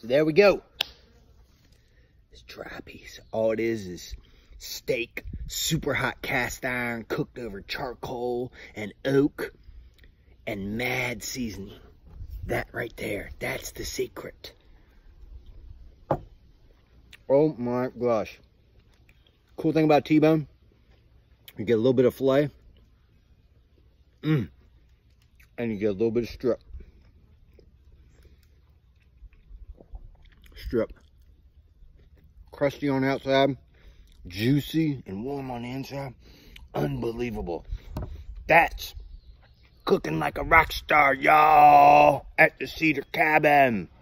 there we go. It's dry piece. All it is steak, super hot cast iron, cooked over charcoal and oak and mad seasoning. That right there, that's the secret. Oh my gosh. Cool thing about T-bone, you get a little bit of filet, and you get a little bit of strip. Crusty on the outside, juicy and warm on the inside. Unbelievable. That's cooking like a rock star, y'all, at the Cedar Cabin.